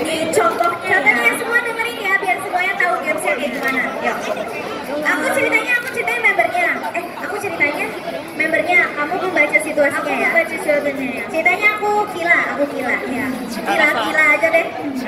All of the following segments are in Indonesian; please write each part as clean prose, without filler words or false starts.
Nih contohnya semua dengerin ya, biar semuanya tahu gamesnya kayak gimana. Yuk. Aku ceritain membernya. Kamu membaca situasinya ya. Baca jawabannya. Ceritanya aku gila ya. Gila aja deh.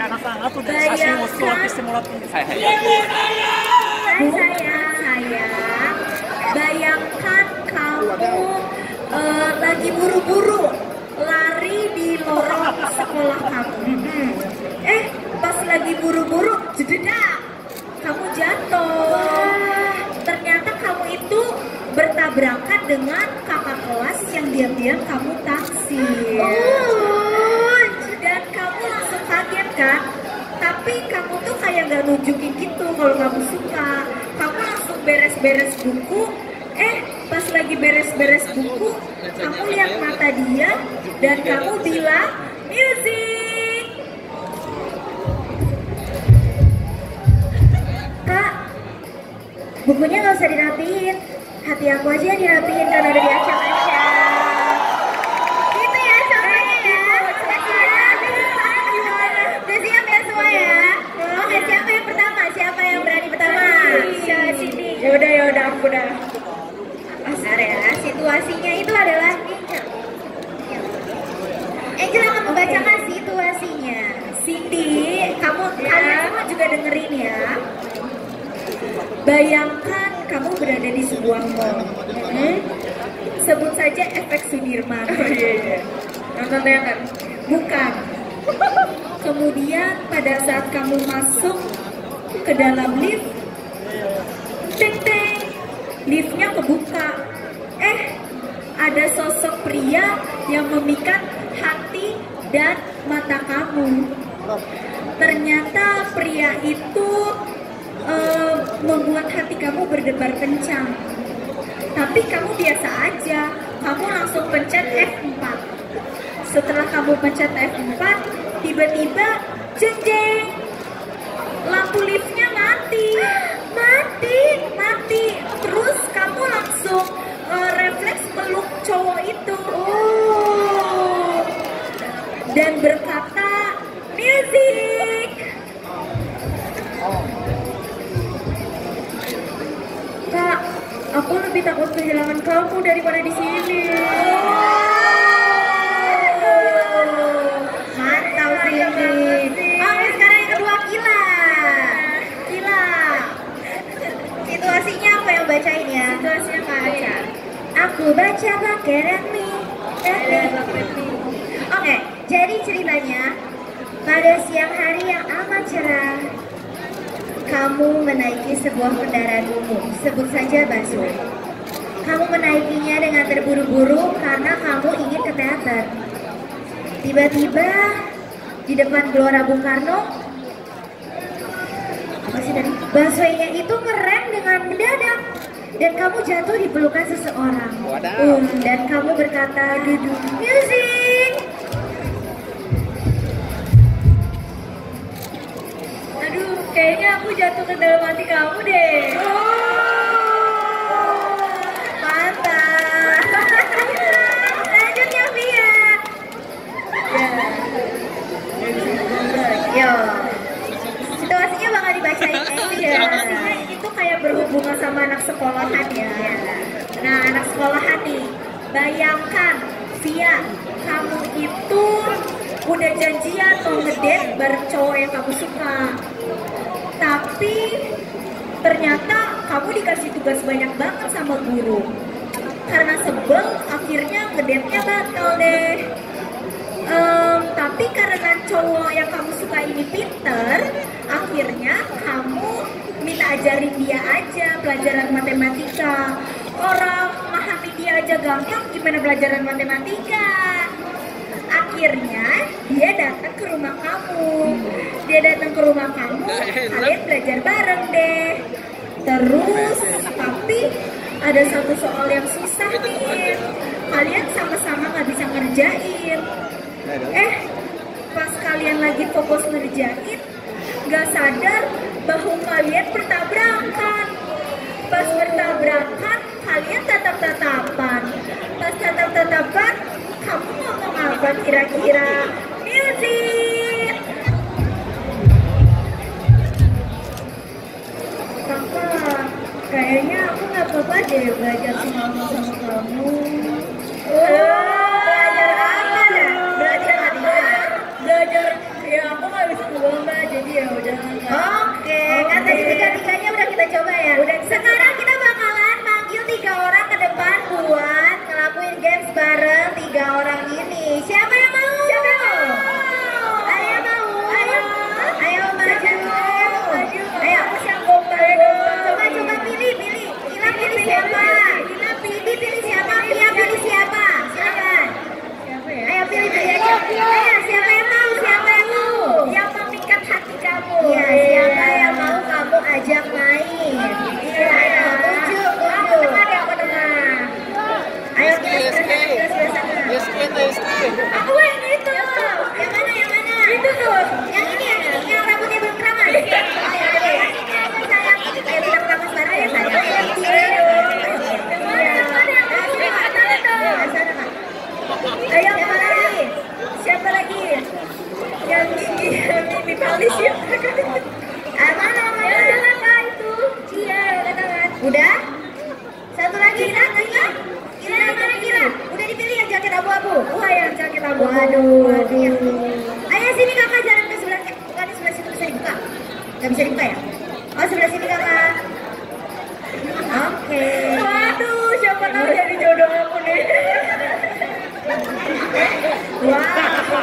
Bayangkan kamu lagi buru-buru lari di lorong sekolah kamu. Pas lagi buru-buru, jededak, kamu jatuh. Ternyata kamu itu bertabrakan dengan kakak kelas yang diam-diam kamu taksir. Dan kamu langsung kaget kan? Tapi kamu tuh kayak gak nunjukin gitu kalau kamu suka. Kamu langsung beres-beres buku. Pas lagi beres-beres buku, kamu lihat mata dia dan kamu bilang, music. Kak, bukunya gak usah dirapiin. Hati aku aja yang dirapiin karena ada di acak-acak. Gitu ya contohnya ya. Udah siap ya semua ya? Oke, siapa yang pertama? Siapa yang berani pertama? Sini. Yaudah, aku udah. Bentar ya, situasinya itu adalah Angel akan membacakan situasinya. Cindy, kalian semua juga dengerin ya. Bayangkan kamu berada di sebuah mall. Sebut saja efek Sudirman. Nonton teater? Bukan. Kemudian pada saat kamu masuk ke dalam lift, teng-teng, liftnya kebuka. Ada sosok pria yang memikat hati dan mata kamu. Ternyata pria itu membuat hati kamu berdebar kencang. Tapi kamu biasa aja, kamu langsung pencet F4. Setelah kamu pencet F4, tiba-tiba jeng-jeng, lampu liftnya mati. Terus kamu langsung refleks peluk cowok itu. Dan berkata, music. Kak, aku lebih takut kehilangan kamu daripada di sini. Mantap sih ini. Oke, sekarang yang kedua, Kila. Situasinya apa yang bacain ya? Situasinya Kak Aca. Aku baca pakai Redmi. Oke, jadi ceritanya pada siang hari yang amat cerah, kamu menaiki sebuah kendaraan umum, sebut saja busway. Kamu menaikinya dengan terburu-buru karena kamu ingin ke teater. Tiba-tiba di depan Gelora Bung Karno, busway-nya itu ngerem dengan mendadak dan kamu jatuh di pelukan seseorang. Dan kamu berkata, duduk, music. Aduh, kayaknya aku jatuh ke dalam hati kamu deh. Mantap. Lanjutnya Via. Yo. Situasinya bakal dibacain aja. Situasinya itu kayak berhubungan sama anak sekolahan ya. Nah, anak sekolahan nih, bayangkan Via, kamu itu udah janjian mau ngedate bareng cowok yang kamu suka. Tapi ternyata kamu dikasih tugas banyak banget sama guru. Karena sebel, akhirnya ngedate-nya batal deh. Tapi karena cowok yang kamu suka ini pinter, akhirnya kamu minta ajarin dia aja pelajaran matematika. Orang memahami dia aja gampang, gimana pelajaran matematika? Akhirnya dia datang ke rumah kamu. Kalian belajar bareng deh. Terus, tapi ada satu soal yang susah nih. Kalian sama-sama nggak bisa ngerjain. Pas kalian lagi fokus ngerjain, gak sadar bahu kalian bertabrakan. Pas bertabrakan, kalian tatap-tatapan. Pas tatap-tatapan, kamu ngomong apa kira-kira? Music. deh belajar semangat sama kamu. Belajar apa ya? Belajar apa? Belajar ya aku nggak bisa lomba jadi ya udah. Oke, kan tadi tiga-tiganya udah kita coba ya. Udah. Sekarang kita bakalan manggil 3 orang ke depan buat ngelakuin games bareng 3 orang ini. Siapa yang mau? Siapa yang mau? Ayo mau? Ayo maju. Ayo aku siap gombal. Coba pilih. Ila pilih siapa? Pilih siapa? Pia pilih siapa? Silakan. Ayo pilih aja. Ayo siapa yang mau? Yang memikat hati kamu. Iya, siapa yang mau kamu ajak main? Ayo, tuju. Aku dengar. Ayo kita sebelah sana. Aku yang itu. Yang mana? Itu tuh. Yang ini yang rambutnya belum keramas. Ayo, sayang. Ayo kita keramas bareng ya sayang. Ayo siapa lagi? Yang ini Palis ya. Mana? Udah itu. Iya, katakan. Udah? Satu lagi Kira mana Kira? Udah dipilih yang jaket abu-abu. Wah, yang jaket abu-abu. Waduh. Ayo sini kakak jalan ke sebelah. Bukan di sebelah situ bisa dibuka. Gak bisa dibuka ya? Oh sebelah sini kakak. Oke. Waduh, siapa tahu jadi jodoh aku nih. Wow.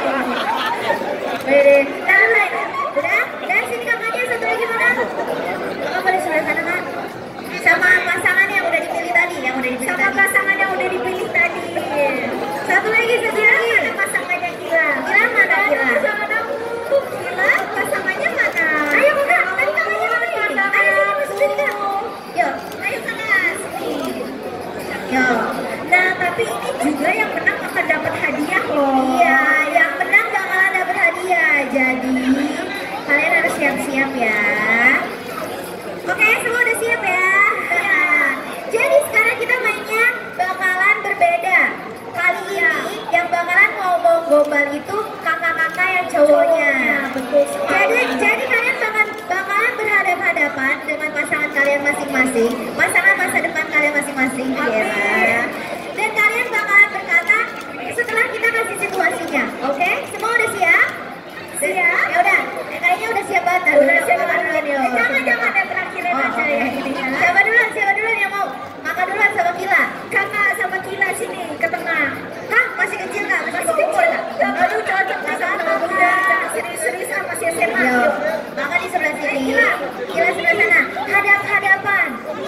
Udah? Dan sini kakaknya satu lagi mana? Kakak boleh sebelah sana kak. Sama pasangan yang udah dipilih tadi. Pasangan yang udah dipilih tadi. Satu lagi. Mana pasangannya Kira? Kira mana Kira? Pasangan aku. Kira pasangannya mana? Ayo kakak. Tadi kakaknya mana? Ayo sini masuk sini kak. Yuk. Ayo sana sini. Yuk. Nah tapi ini juga yang menang akan dapat hadiah loh. Iya, yang menang bakalan dapat hadiah. Jadi kalian harus siap-siap ya. Oke, semua udah siap ya. Jadi sekarang kita mainnya bakalan berbeda. Kali ini yang bakalan ngomong gombal itu kakak-kakak yang cowoknya. Betul. Jadi kalian bakalan berhadapan-hadapan dengan pasangan kalian masing-masing, pasangan masa depan kalian masing-masing. Ya. Dan kalian bakalan berkata setelah kita kasih situasinya. Oke? Semua udah siap? Siap? Ya udah. Kayaknya udah siap banget. Udah siap banget. Jangan yang terakhirin aja ya ininya. Siapa duluan yang mau? Kakak duluan sama Kila. Kakak sama Kila sini ke tengah. Kak, masih kecil kak? Masih kecil kak? Aduh cocok sama muda. Serius-seriusan masih SMA. Yuk. Kakak di sebelah sini. Kila sebelah sana. Hadap-hadapan.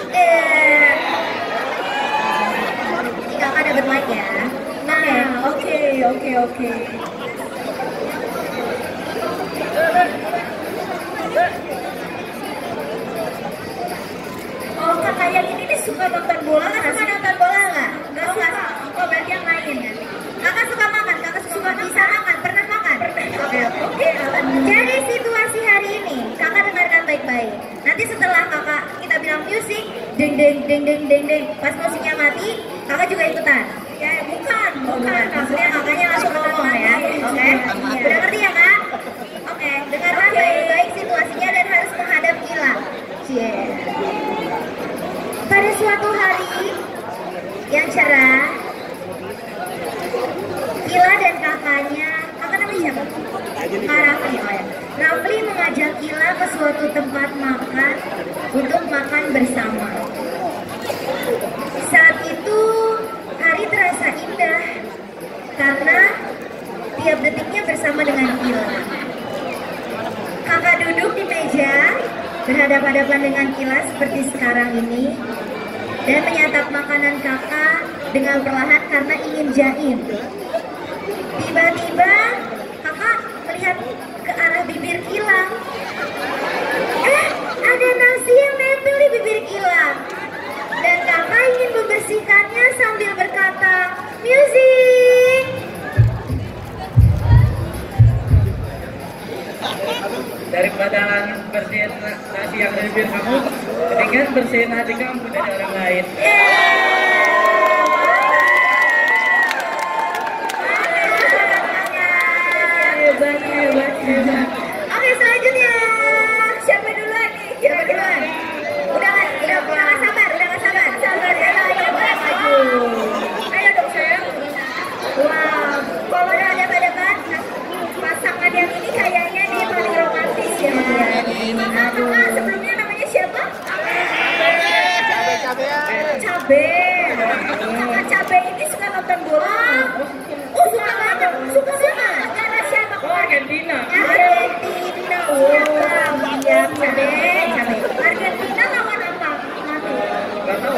Kakak dapat mic ya. Nah, oke. Oh, kakak yang ini nih suka nonton bola nggak? Suka nonton bola nggak? Nggak suka. Oh, berarti yang lain ya. Kakak suka makan? Kakak suka bisa makan? Pernah makan? Oke. Jadi situasi hari ini, kakak dengarkan baik-baik. Nanti setelah kakak kita bilang musik, deng deng. Pas musiknya mati, kakak juga ikutan. Ya, bukan. Maksudnya kakaknya langsung ngomong ya. Oke. Udah ngerti ya kak? Oke. Dengarkan baik-baik situasinya dan harus menghadap Kila. Pada suatu hari yang cerah, Kila dan kakaknya, kakak namanya siapa? Kak Rafli. Oh ya. Rafli mengajak Kila ke suatu tempat makan untuk makan bersama. Saat itu hari terasa indah karena tiap detiknya bersama dengan Kila. Kakak duduk di meja berhadapan-hadapan dengan Kila seperti sekarang ini dan menyantap makanan kakak dengan perlahan karena ingin jaim. Tiba-tiba kakak melihat ke arah bibir Kila. Ada nasi yang nempel di bibir Kila. Dan kakak ingin membersihkannya sambil berkata, "Music!" Daripada bersihin nasi yang ada di bibir kamu, mendingan bersihin hati kamu dari orang lain. Hebat. Oke, selanjutnya siapa duluan nih? Udah nggak sabar. cabai. Kakak cabai ini suka nonton bola. Oh suka banget, suka banget. Negara siapa? Oh, Argentina. Argentina. Oh iya cabai. Argentina lawan apa? Nanti. Gak tahu.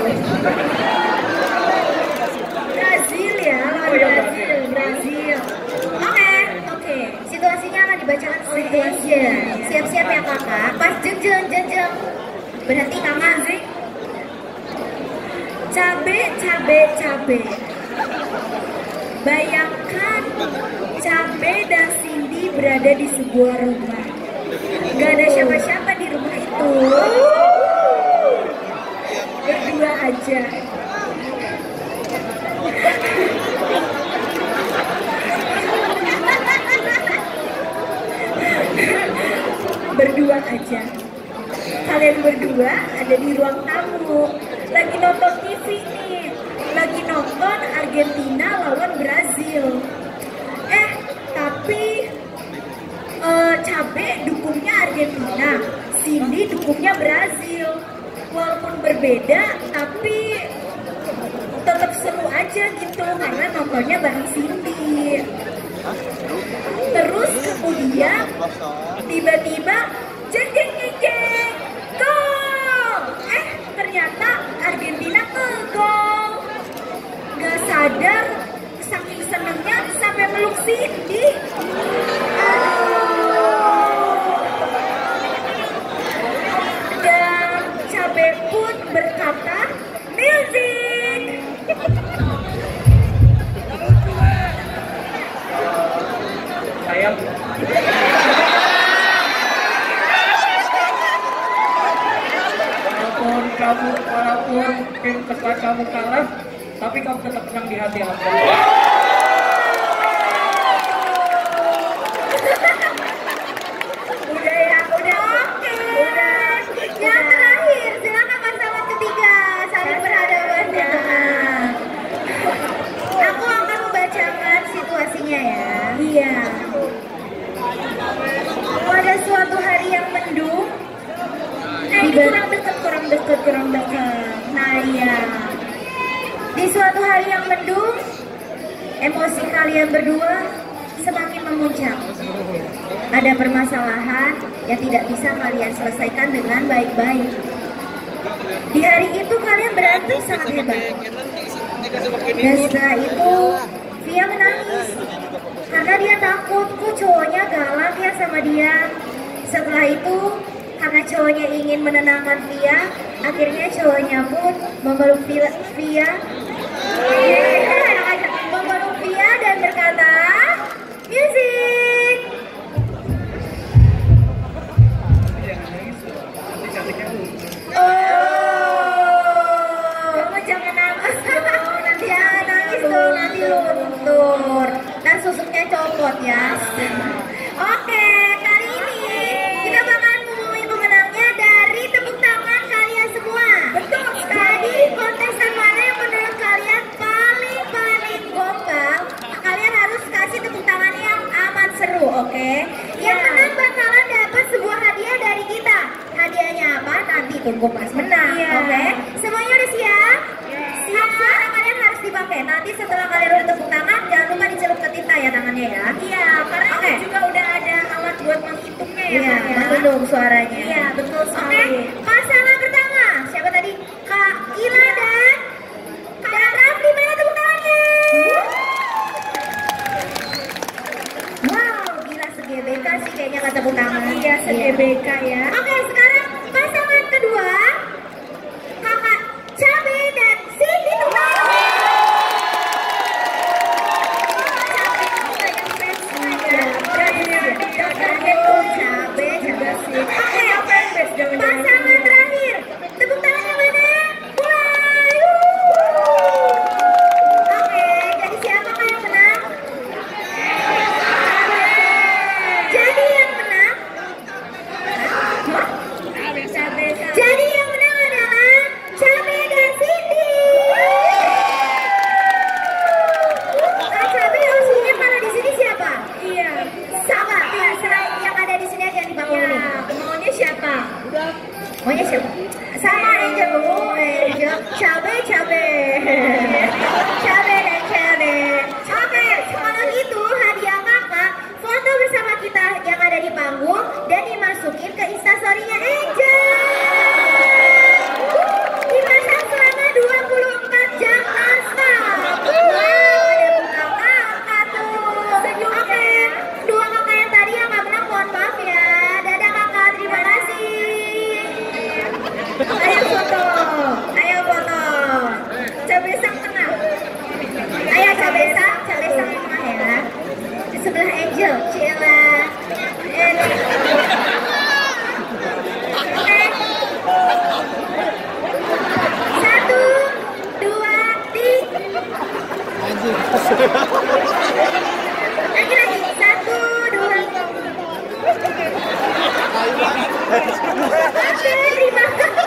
Brazil ya, lawan Brazil. Oke. Situasinya akan dibacakan oleh Asian. Siap-siap ya kakak. Pas jeng. Berarti kakak sih. Cabe. Bayangkan Cabe dan Cindy berada di sebuah rumah. Gak ada siapa-siapa di rumah itu. Berdua aja. Berdua aja. Kalian berdua ada di ruang tamu. Lagi nonton TV nih. Lagi nonton Argentina lawan Brazil. Tapi Cabe dukungnya Argentina, Cindy dukungnya Brazil. Walaupun berbeda, tapi tetap seru aja gitu karena nontonnya bareng Cindy. Terus kemudian tiba-tiba jeng gol. Ternyata Argentina ngegol. Gak sadar saking senengnya sampai meluk Cindy. Dan Cabe pun berkata, music. Sayang. Walaupun tim kesukaan kamu kalah, tapi kamu tetap menang di hati aku. Udah. Yang terakhir, silakan pasangan ketiga saling berhadapan. Aku akan membacakan situasinya ya. Iya. Pada suatu hari yang mendung, ini kurang dekat. Nah iya. Di suatu hari yang mendung, emosi kalian berdua semakin memuncak. Ada permasalahan yang tidak bisa kalian selesaikan dengan baik-baik. Di hari itu kalian berantem sangat hebat. Dan setelah itu, Via menangis. Karena dia takut kok cowoknya galak ya sama dia. Setelah itu, karena cowoknya ingin menenangkan Via, akhirnya cowoknya pun memeluk Via. Memeluk Via dan berkata, music. Kamu jangan nangis dong, nanti luntur. Dan susuknya copot ya. Oke, kali ini kita bakalan ngumumin pemenangnya dari tepuk tangan kalian semua. Betul. Tadi kontestan mana yang menurut kalian paling gombal? Kalian harus kasih tepuk tangan yang amat seru, oke? Yang menang bakalan dapat sebuah hadiah dari kita. Hadiahnya apa? Nanti tunggu pas menang, oke? Semuanya udah siap? Siap. Suara kalian harus dipakai. Nanti setelah kalian udah tepuk tangan, jangan lupa dicelup ke tinta ya tangannya ya. Iya, karena juga udah ada Cabe dan cabe. Oke, setelah itu hadiah kakak foto bersama kita yang ada di panggung dan dimasukin ke instastorynya Angel. Dimasak selama 24 jam non-stop. Wow, ada buka kakak tuh. Oke, dua kakak yang tadi yang nggak menang mohon maaf ya. Dadah kakak, terima kasih. Ayo foto, ayo foto. Cabesang tengah. Ayo cabesang tengah ya. Di sebelah Angel, Cila. Oke. 1, 2, 3. Lagi. 1, 2. Oke, terima kasih.